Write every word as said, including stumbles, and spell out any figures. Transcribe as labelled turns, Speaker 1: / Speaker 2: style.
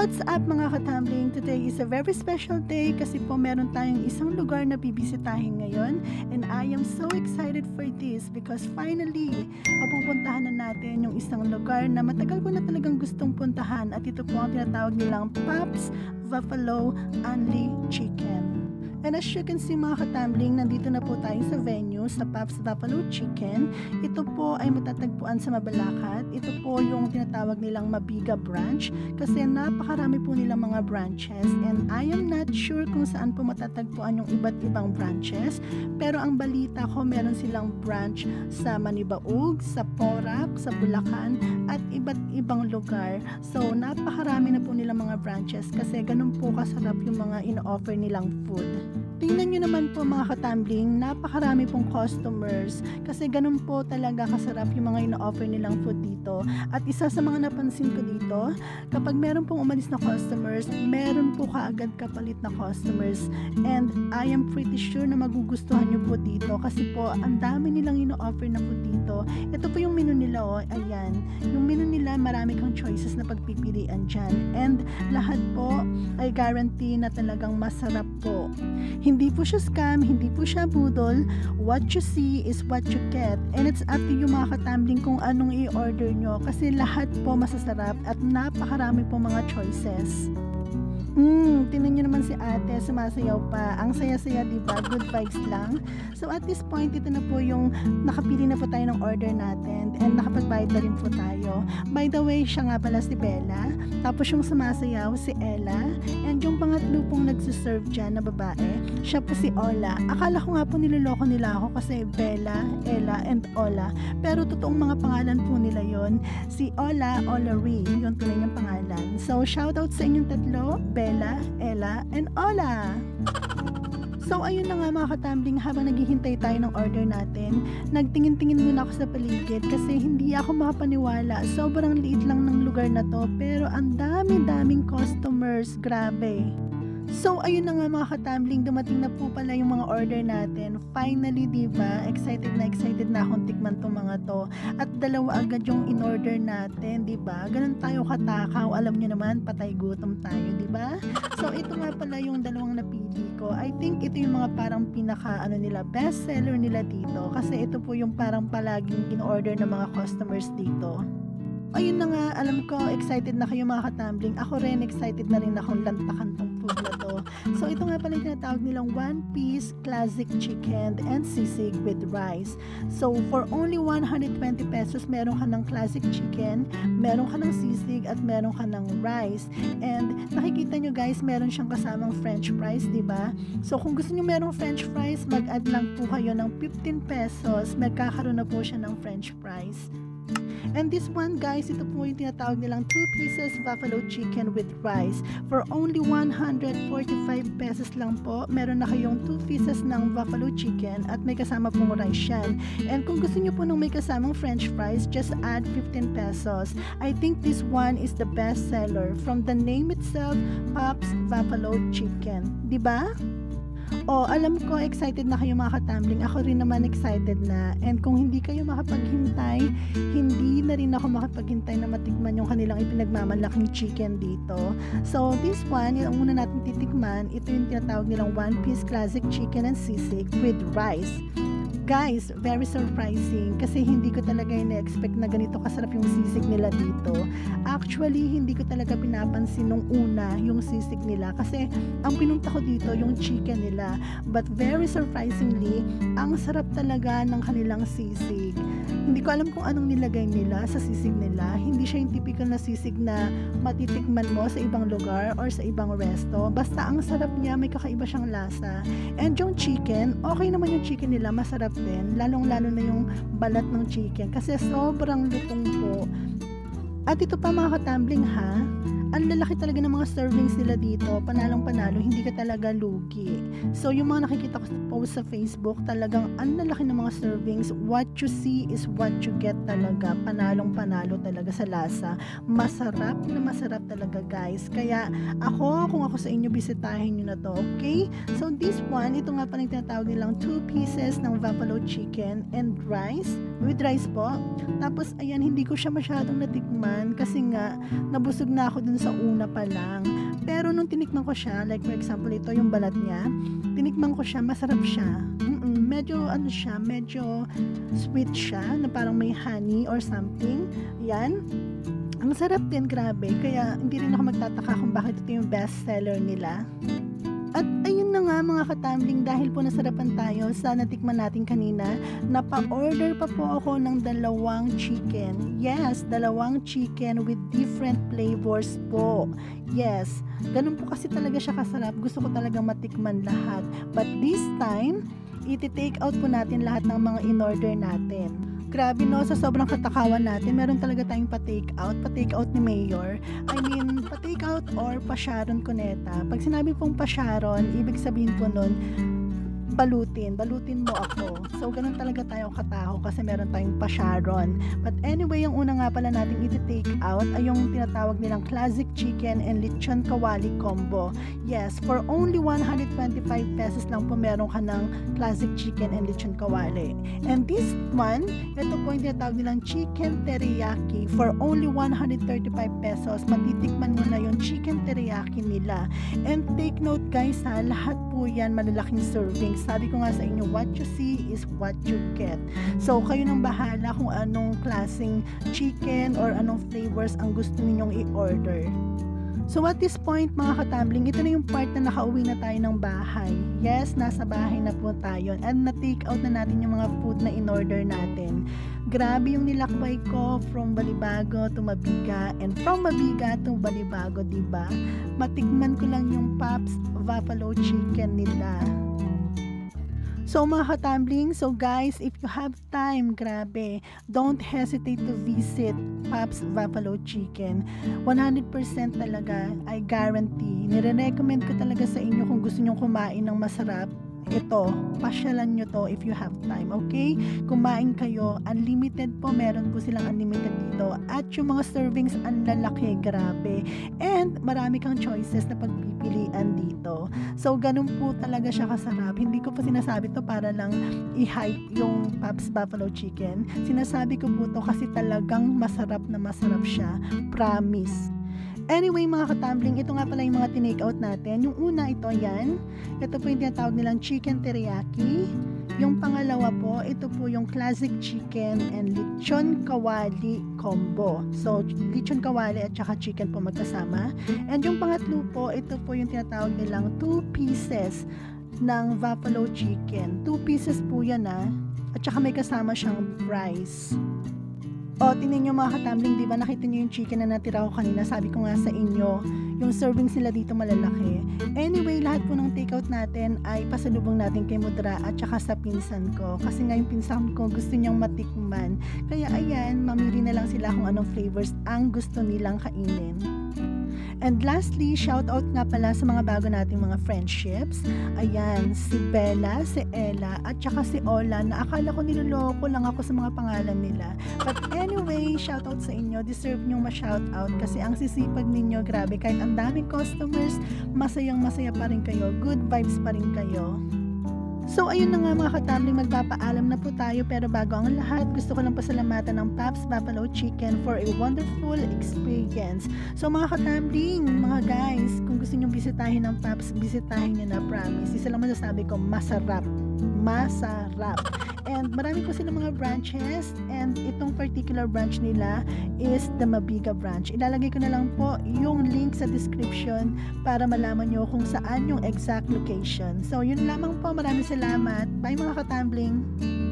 Speaker 1: What's up mga katambling? Today is a very special day kasi po meron tayong isang lugar na bibisitahin ngayon, and I am so excited for this because finally, mapupuntahan na natin yung isang lugar na matagal ko na talagang gustong puntahan, at ito po ang tinatawag nilang Pops Buffalo Only Chicken. And as you can see mga katambling, nandito na po tayo sa venue sa Pops Buffalo Chicken. Ito po ay matatagpuan sa Mabalacat. Ito po yung tinatawag nilang Mabiga branch kasi napakarami po nilang mga branches, and I am not sure kung saan po matatagpuan yung iba't ibang branches, pero ang balita ko meron silang branch sa Manibaog, sa Porac, sa Bulacan at iba't ibang lugar. So napakarami na po nilang mga branches kasi ganun po kasarap yung mga ino-offer nilang food. Tingnan nyo naman po mga katambling, napakarami pong customers kasi ganun po talaga kasarap yung mga ino-offer nilang food dito. At isa sa mga napansin ko dito, kapag meron pong umalis na customers, meron po kaagad kapalit na customers, and I am pretty sure na magugustuhan nyo po dito kasi po ang dami nilang ino-offer na food dito. Ito po yung menu nila, oh, ayan. Yung menu nila, marami kang choices na pagpipilian dyan, and lahat po ay guarantee na talagang masarap po. Hindi po siya scam, hindi po siya budol. What you see is what you get. And it's up to you mga katambling kung anong i-order nyo kasi lahat po masasarap at napakarami po mga choices. Hmm, tingnan nyo naman si ate, sumasayaw pa. Ang saya-saya, diba? Good vibes lang. So at this point, ito na po yung nakapili na po tayo ng order natin and nakapagbayad na rin po tayo. By the way, siya nga pala si Bella. Tapos yung sumasayaw, si Ella. And yung pangatlo pong nagsiserve dyan na babae, siya po si Ola. Akala ko nga po niloloko nila ako kasi Bella, Ella, and Ola. Pero totoong mga pangalan po nila yon. Si Ola, Ola Ree, yung tunay niyang pangalan. So shoutout sa inyong tatlo, Bella, Ella, and Ola! So ayun na nga mga katambling, habang naghihintay tayo ng order natin, nagtingin-tingin muna ako sa paligid kasi hindi ako makapaniwala. Sobrang liit lang ng lugar na to, pero ang dami-daming customers, grabe. So ayun na nga mga katambling, dumating na po pala yung mga order natin. Finally, diba? Excited na excited na akong tikman tong mga to. At dalawa agad yung in-order natin, diba? Ganun tayo katakaw. Alam nyo naman, patay gutom tayo, diba? So ito nga pala yung dalawang napili ko. I think ito yung mga parang pinaka ano nila, best seller nila dito. Kasi ito po yung parang palaging in-order ng mga customers dito. Ayun na nga, alam ko, excited na kayo mga katambling. Ako rin, excited na rin akong lantakan tong food na to. So ito nga pala yung tinatawag nilang one piece classic chicken and sisig with rice. So for only one hundred twenty pesos, meron ka ng classic chicken, meron ka ng sisig, at meron ka ng rice. And nakikita nyo guys, meron siyang kasamang french fries, diba? So kung gusto nyo merong french fries, mag-add lang po kayo ng fifteen pesos, magkakaroon na po siya ng french fries. And this one guys, ito po yung tinatawag nilang two pieces buffalo chicken with rice. For only one hundred forty-five pesos lang po, meron na kayong two pieces ng buffalo chicken at may kasama pong rice yan. And kung gusto nyo po nung may kasamang french fries, just add fifteen pesos. I think this one is the best seller. From the name itself, Pops Buffalo Chicken. Diba? Oh, alam ko, excited na kayo mga katambling. Ako rin naman excited na. And kung hindi kayo makapaghintay, hindi na rin ako makapaghintay na matikman yung kanilang ipinagmamalaking chicken dito. So, this one, yung una natin titikman, ito yung tinatawag nilang one piece classic chicken and sisig with rice. Guys, very surprising kasi hindi ko talaga ina-expect na ganito kasarap yung sisig nila dito. Actually, hindi ko talaga pinapansin nung una yung sisig nila kasi ang pinunta ko dito yung chicken nila. But very surprisingly, ang sarap talaga ng kanilang sisig. Hindi ko alam kung anong nilagay nila sa sisig nila. Hindi siya yung typical na sisig na matitikman mo sa ibang lugar or sa ibang resto. Basta ang sarap niya, may kakaiba siyang lasa. And yung chicken, okay naman yung chicken nila, masarap din, lalong-lalo na yung balat ng chicken kasi sobrang lutong po. At ito pa mga katambling ha, ang lalaki talaga ng mga servings nila dito, panalong panalo, hindi ka talaga lugi. So yung mga nakikita ko sa post sa Facebook, talagang ang lalaki ng mga servings, what you see is what you get talaga, panalong panalo talaga sa lasa. Masarap na masarap talaga guys. Kaya ako, kung ako sa inyo, bisitahin nyo na to, okay? So this one, ito nga pa rin tinatawag nilang two pieces ng buffalo chicken and rice, with rice po. Tapos ayan, hindi ko siya masyadong natikman kasi nga nabusog na ako dun sa sa una pa lang. Pero nung tinikman ko siya, like for example, ito yung balat niya, tinikman ko siya, masarap siya. Mm-mm, medyo ano siya, medyo sweet siya, na parang may honey or something. Yan. Ang sarap din, grabe. Kaya hindi rin ako magtataka kung bakit ito yung best seller nila. At ayun na nga mga katambling, dahil po nasarapan tayo sa natikman natin kanina, napa-order pa po ako ng dalawang chicken. Yes, dalawang chicken with different flavors po. Yes, ganun po kasi talaga siya kasarap. Gusto ko talaga matikman lahat. But this time, iti-take out po natin lahat ng mga in-order natin. Grabe no, sa sobrang katakawan natin, meron talaga tayong pa-take out, pa-take out ni Mayor. I mean, pa-take out or pa-Sharon Cuneta. Pag sinabi pong pa-Sharon, ibig sabihin po nun, balutin, balutin mo ako. So, ganun talaga tayo katao kasi meron tayong pa-Sharon. But anyway, yung una nga pala natin iti-take out ay yung tinatawag nilang classic chicken and lechon kawali combo. Yes, for only one hundred twenty-five pesos lang po meron ka ng classic chicken and lechon kawali. And this one, ito po yung tinatawag nilang chicken teriyaki for only one hundred thirty-five pesos. Matitikman mo na yung chicken teriyaki nila. And take note guys ha, lahat po yan malalaking servings. Sabi ko nga sa inyo, what you see is what you get. So, kayo nang bahala kung anong klaseng chicken or anong flavors ang gusto ninyong i-order. So, at this point, mga katambling, ito na yung part na nakauwi na tayo ng bahay. Yes, nasa bahay na po tayo. And na-take out na natin yung mga food na in-order natin. Grabe yung nilakbay ko from Balibago to Mabiga and from Mabiga to Balibago, diba? Matikman ko lang yung Pops Buffalo Chicken nila. So mga katambling, so guys, if you have time, grabe, don't hesitate to visit Pops Buffalo Chicken. one hundred percent talaga, I guarantee. Nire-recommend ko talaga sa inyo kung gusto nyo kumain ng masarap. Ito, pasyalan nyo to if you have time, okay? Kumain kayo, unlimited po, meron po silang unlimited dito. At yung mga servings, ang lalaki, grabe. And marami kang choices na pagpipilian dito. So, ganun po talaga siya kasarap. Hindi ko po sinasabi to para lang i-hype yung Pops Buffalo Chicken. Sinasabi ko po to kasi talagang masarap na masarap siya. Promise. Anyway mga katambling, ito nga pala yung mga tinake out natin. Yung una, ito yan. Ito po yung tinatawag nilang chicken teriyaki. Yung pangalawa po, ito po yung classic chicken and lechon kawali combo. So, lechon kawali at saka chicken po magkasama. And yung pangatlo po, ito po yung tinatawag nilang two pieces ng buffalo chicken. Two pieces po yan ah. At saka may kasama siyang rice. O, tingnan nyo mga katambling, di ba nakita nyo yung chicken na natira ko kanina? Sabi ko nga sa inyo, yung servings nila dito malalaki. Anyway, lahat po ng takeout natin ay pasalubong natin kay Mudra at saka sa pinsan ko. Kasi nga yung pinsan ko gusto niyang matikman. Kaya ayan, mamili na lang sila kung anong flavors ang gusto nilang kainin. And lastly, shout out nga pala sa mga bago nating mga friendships. Ayan, si Bella, si Ella, at saka si Ola, na akala ko niloloko lang ako sa mga pangalan nila. But anyway, shout out sa inyo. Deserve nyong ma-shout out kasi ang sisipag ninyo, grabe. Kahit ang daming customers, masayang masaya pa rin kayo. Good vibes pa rin kayo. So ayun na nga mga katambling, magpapaalam na po tayo, pero bago ang lahat, gusto ko lang pasalamatan ng Pops Buffalo Chicken for a wonderful experience. So mga katambling, mga guys, kung gusto nyo bisitahin ng Pops, bisitahin nyo na, promise. Isa lang masasabi ko, masarap. Masarap. And marami po silang mga branches, and itong particular branch nila is the Mabiga branch. Ilalagay ko na lang po yung link sa description para malaman nyo kung saan yung exact location. So yun lamang po, maraming salamat. Bye mga katambling.